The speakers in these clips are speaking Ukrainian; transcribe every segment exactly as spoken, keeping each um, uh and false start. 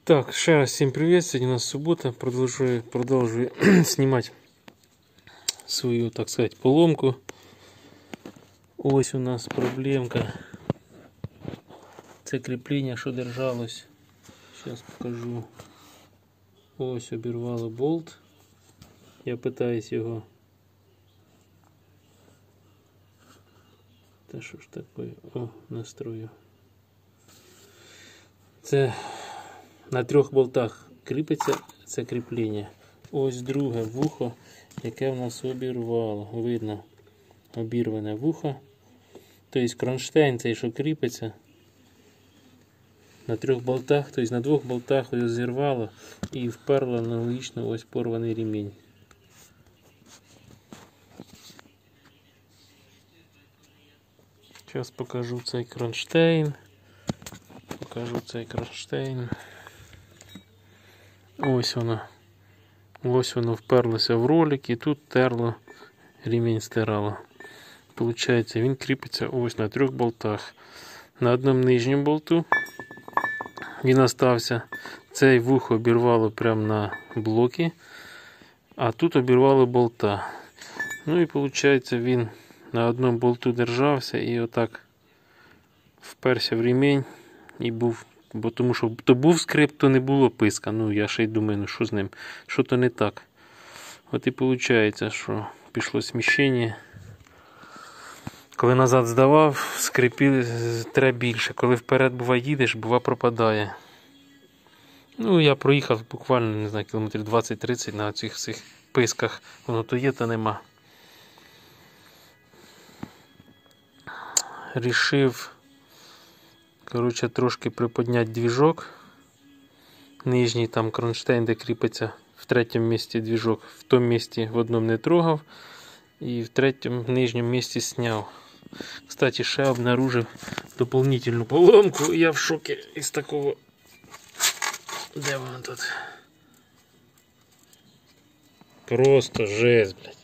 Так, ще раз всім привіт. Сьогодні у нас субота. Продовжую, продовжую знімати свою, так сказати, поломку. Ось у нас проблемка. Це кріплення, що держалось. Зараз покажу. Ось обірвало болт. Я питаюсь його. Та що ж таке? О, настрою. Це на трьох болтах кріпиться це кріплення. Ось друге вухо, яке в нас обірвало. Видно, обірване вухо. Тобто кронштейн цей, що кріпиться на трьох болтах, тобто на двох болтах ось зірвало і вперло аналогічно ось порваний ремінь. Зараз покажу цей кронштейн. Покажу цей кронштейн. Ось воно. Ось воно вперлося в ролик і тут терло, ремінь стирало. Получається, він кріпиться ось на трьох болтах. На одному нижньому болту він остався. Цей вухо обірвало прямо на блоки, а тут обірвало болта. Ну і виходить, він на одному болту держався і отак вперся в ремінь і був. Бо тому що то був скрип, то не було писка. Ну я ще й думаю, ну що з ним, що то не так. От і виходить, що пішло сміщення. Коли назад здавав, скрипів треба більше. Коли вперед, бува, їдеш, бува, пропадає. Ну я проїхав буквально, не знаю, кілометрів двадцять-тридцять на цих цих писках. Воно то є, то нема. Рішив, коротше, трошки приподняти двіжок. Нижній там кронштейн, де кріпиться в третьому місці двіжок. В тому місці в одному не трогав. І в третьому, нижньому місці зняв. Кстати, ще обнаружив дополнительну поломку. Я в шокі із такого. Де воно тут? Просто жесть, блядь.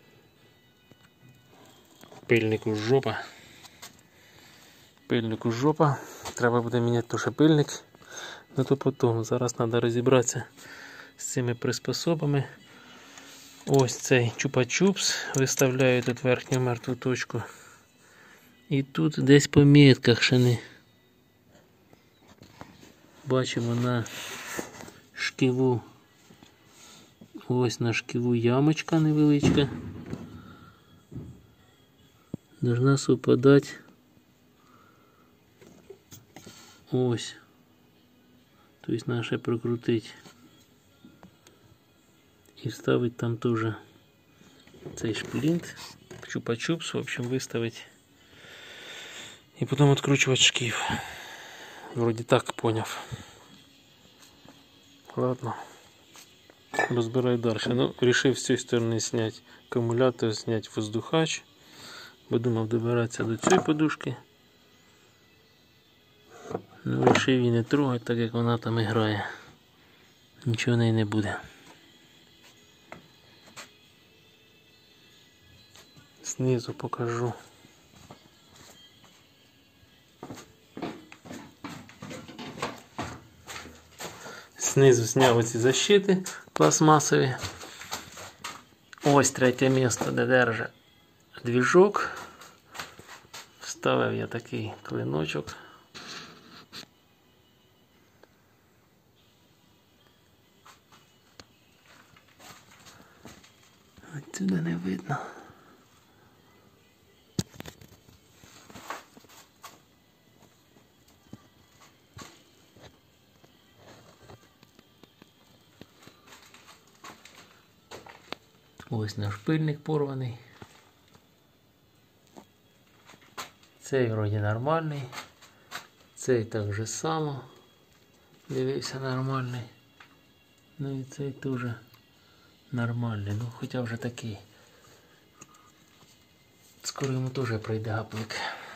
Пильнику жопа. Пильнику жопа. Треба буде міняти теж пильник. Ну то потім. Зараз треба розібратися з цими приспособами. Ось цей чупа-чупс. Виставляю тут верхню мертву точку. І тут десь по мітках ще не. Бачимо на шківу. Ось на шківу ямочка невеличка. Должна совпадати. Ось. Тобто наше прокрутить. І вставить там теж цей шплінт. Чупа-чупс, в общем, виставить. І потім відкручувати шків. Вроді так поняв. Ладно. Розбираю далі. Ну, вирішив з цієї сторони зняти акумулятор, зняти воздухач. Бо думав добиратися до цієї подушки. Ну, вирішив її не трогати, так як вона там і грає. Нічого в неї не буде. Знизу покажу. Знизу зняв оці защити пластмасові. Ось третє місце, де держить двіжок. Вставив я такий клиночок. Отсюди не видно. Ось наш пильник порваний. Цей вроді нормальний. Цей так же само. Дивився нормальний. Ну і цей теж нормальний. Ну хоча вже такий. Скоро йому теж пройде гаплик.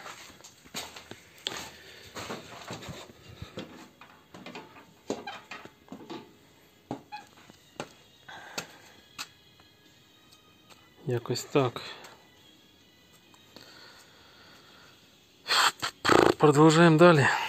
Якось так. Продовжуємо далі.